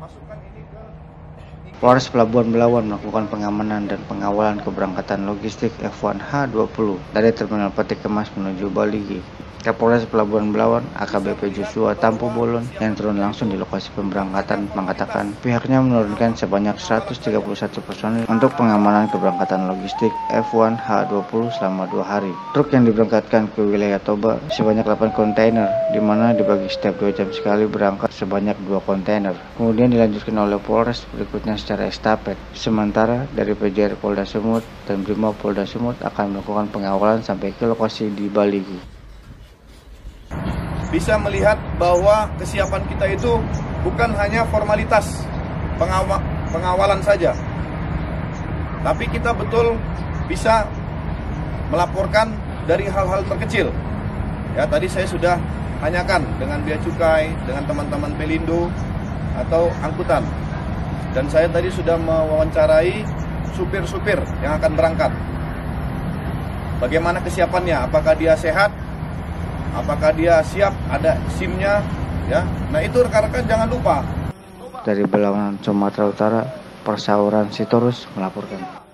Polres Pelabuhan Belawan melakukan pengamanan dan pengawalan keberangkatan logistik F1 H20 dari Terminal Peti Kemas menuju Baligi. Kapolres Pelabuhan Belawan AKBP Joshua Tampu Bolon yang turun langsung di lokasi pemberangkatan mengatakan pihaknya menurunkan sebanyak 131 personil untuk pengamanan keberangkatan logistik F1 H20 selama 2 hari. Truk yang diberangkatkan ke wilayah Toba sebanyak 8 kontainer, di mana dibagi setiap 2 jam sekali berangkat sebanyak 2 kontainer. Kemudian dilanjutkan oleh Polres berikutnya secara estafet. Sementara dari PJR Polda Sumut dan Brimob Polda Sumut akan melakukan pengawalan sampai ke lokasi di Baligi. Bisa melihat bahwa kesiapan kita itu bukan hanya formalitas pengawalan saja, tapi kita betul bisa melaporkan dari hal-hal terkecil. Ya, tadi saya sudah tanyakan dengan Bea Cukai, dengan teman-teman Pelindo atau angkutan, dan saya tadi sudah mewawancarai supir-supir yang akan berangkat. Bagaimana kesiapannya? Apakah dia sehat? Apakah dia siap, ada SIM-nya, ya? Nah itu rekan-rekan jangan lupa. Dari Belawan, Sumatera Utara, Persauran Sitorus melaporkan.